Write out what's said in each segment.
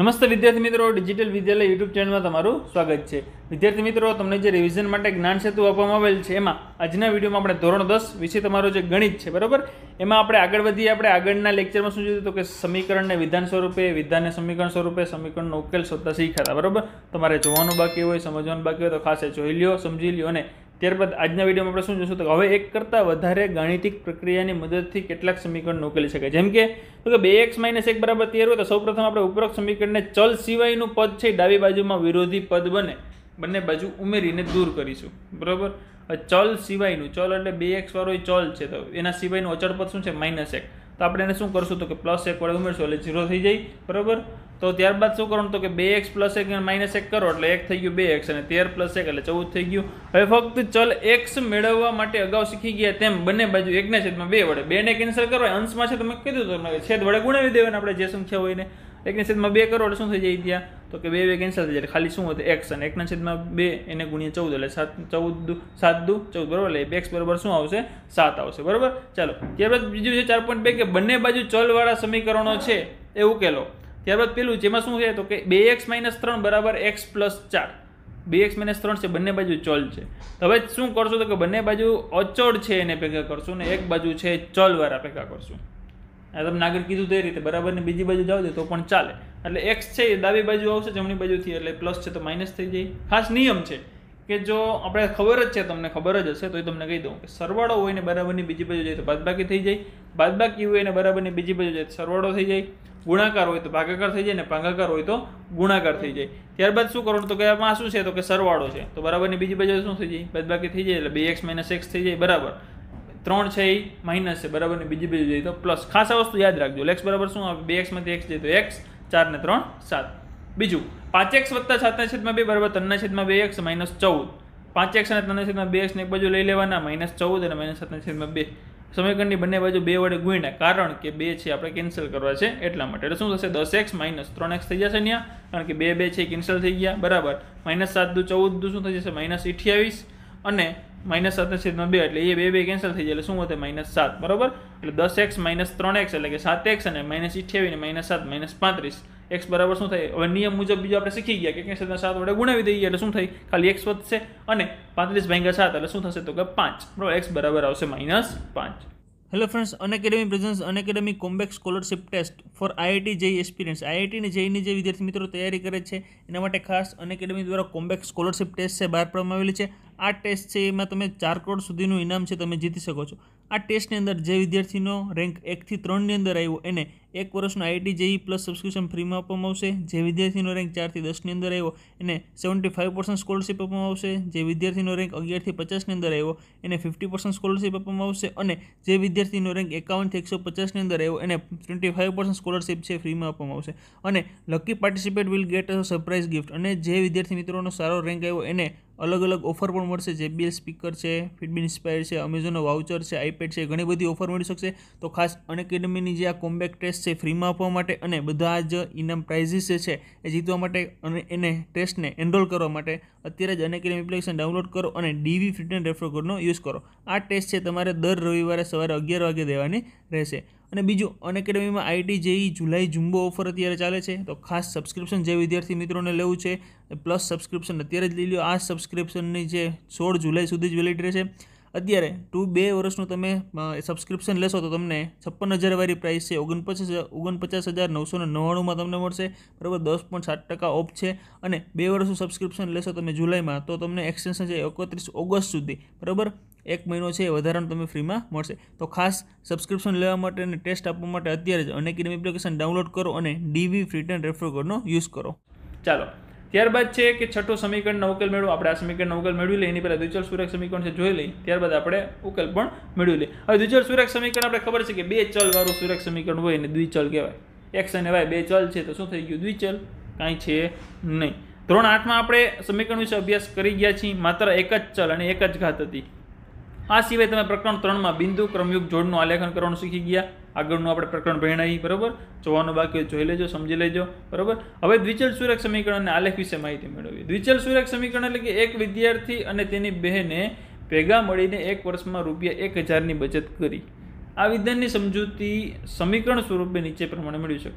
નમસ્તે વિદ્યાર્થી મિત્રો, ડિજિટલ વિદ્યાલય યુટ્યુબ ચેનલમાં તમારું સ્વાગત છે। વિદ્યાર્થી મિત્રો, તમને જે રિવિઝન માટે જ્ઞાન સેતુ આપવામાં આવેલ છે એમાં આજના વિડીયોમાં આપણે ધોરણ 10 વિશે તમારો જે ગણિત છે બરાબર, એમાં આપણે આગળ વધીએ। આપણે આગળના લેક્ચરમાં શું જોયું તો કે સમીકરણને વિધાન સ્વરૂપે, વિધાનને સમીકરણ સ્વરૂપે, સમીકરણનો ઉકેલ શોધતા શીખ્યા બરાબર। તમારે જોવાનું બાકી હોય, સમજવાનું બાકી હોય તો ખાસ જોઈ લ્યો, સમજી લ્યો। અને ત્યારબાદ આજના વિડીયોમાં આપણે શું જોઈશું તો હવે એક કરતાં વધારે ગાણિતિક પ્રક્રિયાની મદદથી કેટલાક સમીકરણો ઉકેલી શકાય। જેમ કે 2x - 1 = 13 હોય તો સૌપ્રથમ આપણે ઉપરોક્ત સમીકરણને ચલ સિવાયનું પદ છે ડાબી બાજુમાં વિરોધી પદ બને બંને બાજુ ઉમેરીને દૂર કરીશું બરાબર। ચલ સિવાયનું, ચલ એટલે 2x વાળો ચલ છે તો એના સિવાયનું અચળ પદ શું છે -1, તો આપણે એને શું કરશું તો કે +1 વડે ઉમેરશું એટલે 0 થઈ જાય બરાબર। તો ત્યારબાદ શું કરવાનું તો કે 2x + 1 અને -1 કરો એટલે 1 થઈ ગયું 2x અને 13 + 1 એટલે 14 થઈ ગયું। હવે ફક્ત ચલ x મેળવવા માટે અગાઉ શીખી ગયા તેમ બંને બાજુ 1/2 વડે 2 ને કેન્સલ કરો, અંશમાં છે તમે કીધું તો છેદ વડે ગુણાવી દેવાના આપણે જે સંખ્યા હોય ને 1/2 કરો એટલે શું થઈ જાય ત્યાં તો કે 2 કેન્સલ થઈ જાય એટલે ખાલી શું વધે x અને 1/2 એને ગુણ્યા 14 એટલે 7 દુ 14 બરાબર। એટલે x બરાબર શું આવશે 7 આવશે બરાબર। ચાલો ત્યારબાદ બીજું છે 4.2 કે બંને બાજુ ચલવાળા સમીકરણો છે એ ઉકેલો। ત્યારબાદ પેલું જેમાં શું છે તો કે 2x - 3 = x + 4, 2x - 3 છે બંને બાજુ ચલ છે। તો હવે શું કરશું તો કે બંને બાજુ અચળ છે એને ભેગા કરશું ને એક બાજુ છે ચલવાળા ભેગા કરશું। આ તમને આગળ કીધું તે રીતે બરાબર ને બીજી બાજુ જાવ દે તો પણ ચાલે। એટલે x છે એ ડાબી બાજુ આવશે જમણી બાજુથી એટલે પ્લસ છે તો માઇનસ થઈ જાય। ખાસ નિયમ છે કે જો આપણે ખબર જ છે, તમને ખબર જ હશે તો એ તમને કહી દઉં કે સરવાળો હોય ને બરાબરની બીજી બાજુ જાય તો બાદબાકી થઈ જાય, બાદબાકી હોય ને બરાબરની બીજી બાજુ જાય તો સરવાળો થઈ જાય, ગુણાકાર હોય તો ભાગાકાર થઈ જાય ને ભાગાકાર હોય તો ગુણાકાર થઈ જાય। ત્યારબાદ શું કરવાનું તો કે આમાં શું છે તો કે સરવાળો છે તો બરાબરની બીજી બાજુ શું થઈ જાય બાદબાકી થઈ જાય એટલે 2x - x થઈ જાય બરાબર। 3 છે એ માઇનસ છે બરાબરની બીજી બાજુ જાય તો પ્લસ। ખાસ આ વસ્તુ યાદ રાખજો, x બરાબર શું આવે 2x માંથી x જાય તો x, 4 ને 3 7। બીજું 5x + 7/2 બરાબર 3/2x -14, 5x અને 3/2x ને એક બાજુ લઈ લેવાના -14 અને -7/2 સમીકરણની બંને બાજુ 2 વડે ગુણ્યા, કારણ કે 2 છે આપણે કેન્સલ કરવા છે એટલા માટે। એટલે શું થશે 10x - 3x થઈ જશે ત્યાં કારણ કે 2 છે કેન્સલ થઈ ગયા બરાબર। -7 દુ 14 શું થઈ જશે -28 અને -7/2 એટલે એ 2 કેન્સલ થઈ જાય એટલે શું વધે -7 બરાબર। એટલે 10x - 3x એટલે કે 7x અને -28 ને -7 -35 x બરાબર શું થાય હવે નિયમ મુજબ બીજું આપણે શીખી ગયા કે 7 વડે ગુણાવી દઈએ એટલે શું થાય ખાલી x વધશે અને 35/7 એટલે શું થશે તો કે 5 બરાબર। x બરાબર આવશે -5। Hello friends, Unacademy presents Unacademy comeback scholarship test for IIT JEE aspirants. IIT અને JEE જે વિદ્યાર્થી મિત્રો તૈયારી કરે છે એના માટે ખાસ અનએકેડમી દ્વારા કોમ્બેક સ્કોલરશિપ ટેસ્ટ છે બહાર પાડવામાં આવેલી છે। આ ટેસ્ટ છે એમાં તમે 4 કરોડ સુધીનું ઇનામ છે તમે જીતી શકો છો। આ ટેસ્ટની અંદર જે વિદ્યાર્થીનો રેન્ક 1 થી 3 ની અંદર આવ્યો એને 1 વર્ષનું IIT JEE પ્લસ સબસ્ક્રિપ્શન ફ્રીમાં આપવામાં આવશે। જે વિદ્યાર્થીનો રેન્ક 4 થી 10 ની અંદર આવ્યો એને 75% સ્કોલરશિપ આપવામાં આવશે। જે વિદ્યાર્થીનો રેન્ક 11 થી 50 ની અંદર આવ્યો એને 50% સ્કોલરશિપ આપવામાં આવશે અને જે વિદ્યાર્થીનો રેન્ક 51 થી 150 ની અંદર આવ્યો એને 25% સ્કોલરશિપ છે ફ્રીમાં આપવામાં આવશે। અને lucky participate will get a surprise gift, અને જે વિદ્યાર્થી મિત્રોનો સારો રેન્ક આવ્યો એને અલગ અલગ ઓફર પણ મળશે। JBL સ્પીકર છે, ફિટબીન ઇન્સ્પાયર છે, અમેઝોનનો વાઉચર છે, આઈપેડ છે, ઘણી બધી ઓફર મળી શકશે। તો ખાસ અનએકેડમીની જે આ કોમ્બેક ટેસ્ટ છે ફ્રીમાં આપવા માટે અને બધા જ ઇનામ પ્રાઇઝીસ છે એ જીતવા માટે અને એને ટેસ્ટને એનરોલ કરવા માટે અત્યારે જ અનએકેડમી એપ્લિકેશન ડાઉનલોડ કરો અને DV ફ્રીટ એન્ડ રેફર કોડનો યુઝ કરો। આ ટેસ્ટ છે તમારે દર રવિવારે સવારે 11 વાગે દેવાની રહેશે। અને બીજું અનએકેડમીમાં IIT JEE July jumbo offer અત્યારે ચાલે છે તો ખાસ સબસ્ક્રિપ્શન જે વિદ્યાર્થી મિત્રોને લેવું છે પ્લસ સબસ્ક્રિપ્શન અત્યારે જ લઈ લો। આ સબસ્ક્રિપ્શનની જે 16 જુલાઈ સુધી જ વેલિડ રહેશે। અત્યારે 2 વર્ષનું તમે સબસ્ક્રિપ્શન લેશો તો તમને 56,000 વાળી પ્રાઇસ છે 49,999માં તમને મળશે બરાબર, 10.7% ઓફ છે। અને 2 વર્ષનું સબસ્ક્રિપ્શન લેશો તમે જુલાઈમાં તો તમને એક્સટેન્શન છે 31 ઓગસ્ટ સુધી બરાબર, 1 મહિનો છે એ વધારાનું તમે ફ્રીમાં મળશે। તો ખાસ સબસ્ક્રિપ્શન લેવા માટે અને ટેસ્ટ આપવા માટે અત્યારે જ અનએકેડમી એપ્લિકેશન ડાઉનલોડ કરો અને DV ફ્રીટ એન્ડ રેફર કોડનો યુઝ કરો। ચાલો ત્યારબાદ છે કે છઠ્ઠો સમીકરણનો ઉકેલ મેળવો। આપણે આ સમીકરણનો ઉકેલ મેળવી લઈએ એની પહેલાં દ્વિચલ સુરેખ સમીકરણ છે જોઈ લઈએ, ત્યારબાદ આપણે ઉકેલ પણ મેળવી લઈએ। હવે દ્વિચલ સુરેખ સમીકરણ આપણે ખબર છે કે 2 ચલ વાળું સુરેખ સમીકરણ હોય એને દ્વિચલ કહેવાય। x અને y 2 ચલ છે તો શું થઈ ગયું દ્વિચલ, કાંઈ છે નહીં। ધોરણ 8માં આપણે સમીકરણ વિશે અભ્યાસ કરી ગયા છીએ, માત્ર એક જ ચલ અને એક જ ઘાત હતી। આ સિવાય તમે પ્રકરણ 3માં બિંદુ ક્રમયુક્ત જોડનું આલેખન કરવાનું શીખી ગયા। આગળનું આપણે પ્રકરણ ભણાવી બરાબર, જોવાનું બાકી જોઈ લેજો, સમજી લેજો બરાબર। હવે દ્વિચલ સુરેખ સમીકરણ અને આલેખ વિશે માહિતી મેળવી। દ્વિચલ સુરેખ સમીકરણ એટલે કે એક વિદ્યાર્થી અને તેની બહેને ભેગા મળીને 1 વર્ષમાં ₹1000ની બચત કરી। આ વિધાનની સમજૂતી સમીકરણ સ્વરૂપે નીચે પ્રમાણે મેળવી શકાય।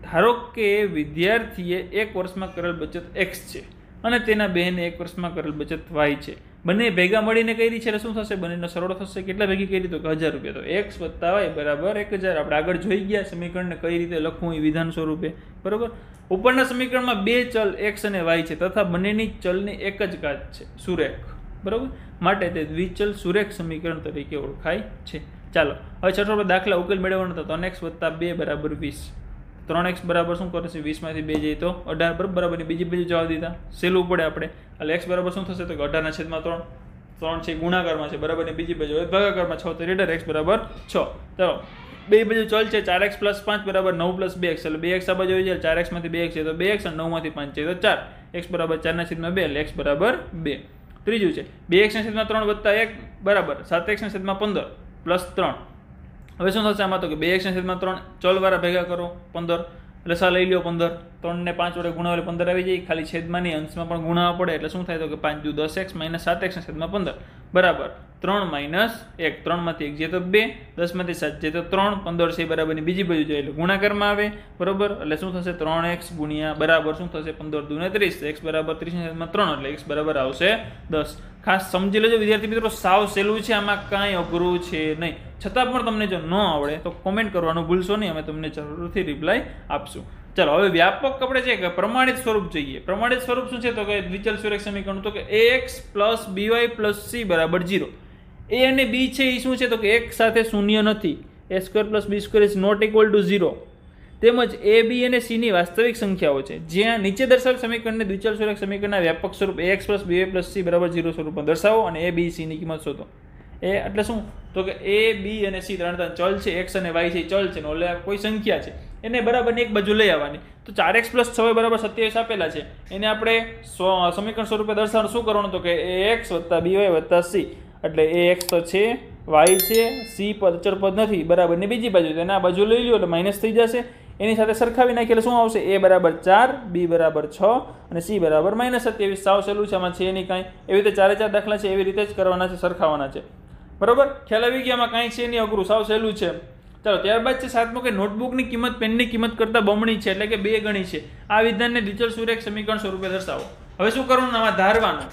ધારો કે વિદ્યાર્થીએ 1 વર્ષમાં કરેલ બચત x છે અને તેના બહેને 1 વર્ષમાં કરેલ બચત y છે. બંને ભેગા મળીને કરી છે એટલે શું થશે? બંનેનો સરવાળો થશે. કેટલા ભેગી કરી? તો 1000 રૂપિયા. તો x + y બરાબર 1000. આપણે આગળ જોઈ ગયા સમીકરણને કઈ રીતે લખવું એ વિધાન સ્વરૂપે. બરાબર. ઉપરના સમીકરણમાં 2 ચલ x અને y છે તથા બંનેની ચલની એક જ ઘાત છે, સુરેખ. બરાબર. માટે તે દ્વિચલ સુરેખ સમીકરણ તરીકે ઓળખાય છે. ચાલો હવે છઠ્ઠો દાખલા ઉકેલ મેળવવાનો હતો. 3x + 2 = 20. 3x બરાબર શું કરશે? 20 માંથી 2 જાય તો 18 બરાબર. બીજી બાજુ જવા દીધા, સહેલું પડે આપણે. એટલે x બરાબર શું થશે? તો 18/3. 3 છે ગુણાકારમાં છે બરાબર. બીજી બાજુ ભાગાકારમાં 6 તો રેડર x બરાબર 6. ચાલો બે બાજુ ચલ છે 4x + 5 બરાબર 9 + 2x. એટલે 2x આ બાજુ આવી જાય. 4x માંથી 2x છે તો 2x અને 9 માંથી 5 છે તો 4. x બરાબર 4/2 એટલે x બરાબર 2. ત્રીજું છે 2x/3 + 1 બરાબર 7x/15 + 3. હવે શું થશે આમાં? તો કે 2x/3 ચલવાળા ભેગા કરો 15 એટલે સા લઈ લો 15. 3 ને 5 વડે ગુણાવે 15 આવી જાય. ખાલી છેદમાં નહીં અંશમાં પણ ગુણાવવા પડે એટલે શું થાય? તો કે 5 × 10x - 7x/15 બરાબર 3 - 1. 3 માંથી 1 જાય તો 2, 10 માંથી 7 જાય તો 3, 15 છે બરાબરની બીજી બાજુ જાય એટલે ગુણાકારમાં આવે બરાબર. એટલે શું થશે? 3x ગુણ્યા બરાબર શું થશે? 15 × 2 = 30. x બરાબર 30/3 એટલે x બરાબર આવશે 10. ખાસ સમજી લેજો વિદ્યાર્થી મિત્રો, સાવ સહેલું છે, આમાં કાંઈ અઘરું છે નહીં. છતાં પણ તમને જો ન આવડે તો કોમેન્ટ કરવાનું ભૂલશો નહીં, અમે તમને જરૂરથી રિપ્લાય આપશું. ચાલો હવે વ્યાપક આપણે છે કે પ્રમાણિત સ્વરૂપ જોઈએ. પ્રમાણિત સ્વરૂપ શું છે? તો કે દ્વિચલ સુરેખ સમીકરણ. તો કે ax + by + c બરાબર 0. a અને b છે એ શું છે? તો કે એક સાથે શૂન્ય નથી. a² + b² is not equal to 0. તેમજ a, b અને c ની વાસ્તવિક સંખ્યાઓ છે. જ્યાં નીચે દર્શાવેલ સમીકરણને દ્વિચલ સુરેખ સમીકરણના વ્યાપક સ્વરૂપ ax + by + c બરાબર 0 સ્વરૂપમાં દર્શાવો અને a, b, c ની કિંમત શોધો. એ એટલે શું? તો કે a, b અને c ત્રણ ચલ છે, x અને y છે ચલ છે, ઓલે કોઈ સંખ્યા છે, એને બરાબર એક બાજુ લઈ આવવાની. તો 4x + 6 બરાબર 27 આપેલા છે, એને આપણે સમીકરણ સ્વરૂપે દર્શાવવાનું શું કરવાનું? તો કે ax + by + c. એટલે ax તો છે, y છે, c પદ અચળ પદ નથી બરાબર ને બીજી બાજુ એને આ બાજુ લઈ લો એટલે માઇનસ થઈ જશે. એની સાથે સરખાવી નાખીએ એટલે શું આવશે? a બરાબર 4, b બરાબર 6 અને c બરાબર -27. સાવ સહેલું છે, આમાં છે નહીં કાંઈ. એવી રીતે 4 દાખલા છે એવી રીતે જ કરવાના છે, સરખાવવાના છે બરાબર. ખ્યાલ આવી ગયા? આમાં કાંઈ છે નહીં અઘરું, સાવ સહેલું છે. ચાલો ત્યારબાદ છે સાતમું કે નોટબુકની કિંમત પેનની કિંમત કરતાં બમણી છે, એટલે કે 2 ગણી છે. આ વિધાનને દ્વિચલ સુરેખ સમીકરણ સ્વરૂપે દર્શાવો. હવે શું કરવાનું? આમાં ધારવાનું.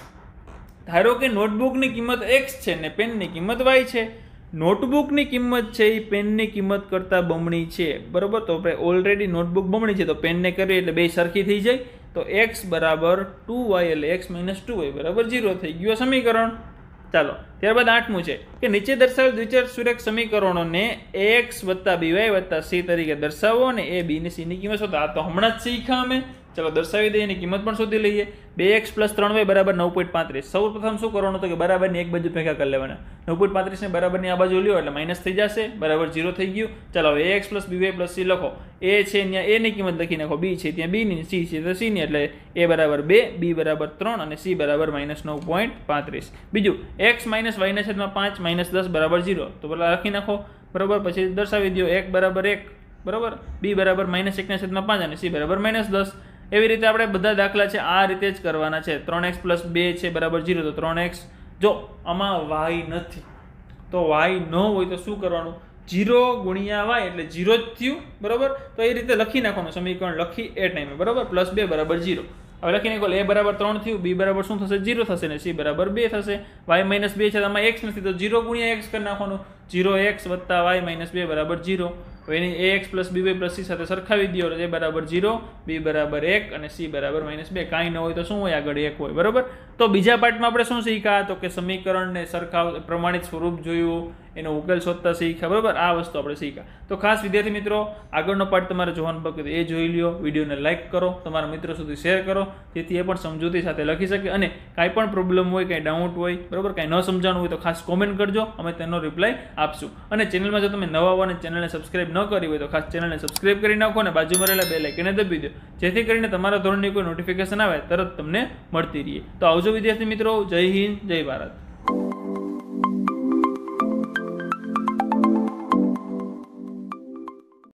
ધારો કે નોટબુકની કિંમત x છે ને પેનની કિંમત y છે. નોટબુકની કિંમત છે એ પેનની કિંમત કરતાં બમણી છે બરાબર. તો આપણે ઓલરેડી નોટબુક બમણી છે તો પેનને કરીએ એટલે બે સરખી થઈ જાય. તો x બરાબર 2y એટલે x - 2y બરાબર 0 થઈ ગયું સમીકરણ. ચાલો ત્યારબાદ આઠમું છે કે નીચે દર્શાવેલ દ્વિચલ સુરેખ સમીકરણોને ax + by + c તરીકે દર્શાવો અને a, b ને c ની કિંમત શોધો. આ તો હમણાં જ શીખ્યા અમે. ચલો દર્શાવી દઈએ, એની કિંમત પણ શોધી લઈએ. 2x + 3y બરાબર 9.35. સૌ પ્રથમ શું કરવાનું? તો કે બરાબરની એક બાજુ ભેગા કરી લેવાના. 9.35 ને બરાબરની આ બાજુ લ્યો એટલે માઇનસ થઈ જશે બરાબર 0 થઈ ગયું. ચાલો હવે ax + by + c લખો. a છે ત્યાં a ની કિંમત લખી નાખો, b છે ત્યાં b ની, c છે તો c ની. એટલે a બરાબર 2, b બરાબર 3 અને c બરાબર -9.35. બીજું x - y/5 -10 બરાબર 0. તો પેલા લખી નાખો બરાબર. પછી દર્શાવી દો 1 બરાબર 1 બરાબર, b બરાબર -1/5 અને c બરાબર -10. એવી રીતે આપણે બધા દાખલા છે આ રીતે જ કરવાના છે. 3x + 2 છે બરાબર 0. તો 3x, જો આમાં y નથી તો y ન હોય તો શું કરવાનું? 0 × y એટલે 0 જ થયું બરાબર. તો એ રીતે લખી નાખવાનું સમીકરણ, લખી એ ટાઈમે બરાબર. +2 બરાબર 0. હવે લખી નાખો. a બરાબર 3 થયું, b બરાબર શું થશે? 0 થશે ને c બરાબર 2 થશે. y - 2 છે, આમાં x નથી તો 0 × x કરી નાખવાનું. 0x + y - 2 બરાબર 0. હવે એની ax + by + c સાથે સરખાવી દો. a બરાબર 0, b બરાબર 1 અને c બરાબર -2. કાંઈ ન હોય તો શું હોય? આગળ 1 હોય બરાબર. તો બીજા પાર્ટમાં આપણે શું શીખ્યા? તો કે સમીકરણને પ્રમાણિત સ્વરૂપ જોયું, એનો ઉકેલ શોધતા શીખ્યા બરાબર. આ વસ્તુ આપણે શીખ્યા. તો ખાસ વિદ્યાર્થી મિત્રો, આગળનો પાર્ટ તમારે જોવાનું બાકી એ જોઈ લ્યો. વિડીયોને લાઇક કરો, તમારા મિત્રો સુધી શેર કરો, જેથી એ પણ સમજૂતી સાથે લખી શકે. અને કાંઈ પણ પ્રોબ્લેમ હોય, કાંઈ ડાઉટ હોય બરાબર, કાંઈ ન સમજાણું હોય તો ખાસ કોમેન્ટ કરજો, અમે તેનો રિપ્લાય આપશું. અને ચેનલમાં જો તમે નવા હો અને ચેનલને સબસ્ક્રાઇબ ન કરી હોય તો ખાસ ચેનલને સબસ્ક્રાઇબ કરી નાખો અને બાજુમાં રહેલા બેલ આઇકનને દબાવી દો, જેથી કરીને તમારા ધોરણની કોઈ નોટિફિકેશન આવે તરત તમને મળતી રહે. તો આવજો વિદ્યાર્થી મિત્રો. જય હિન્દ, જય ભારત.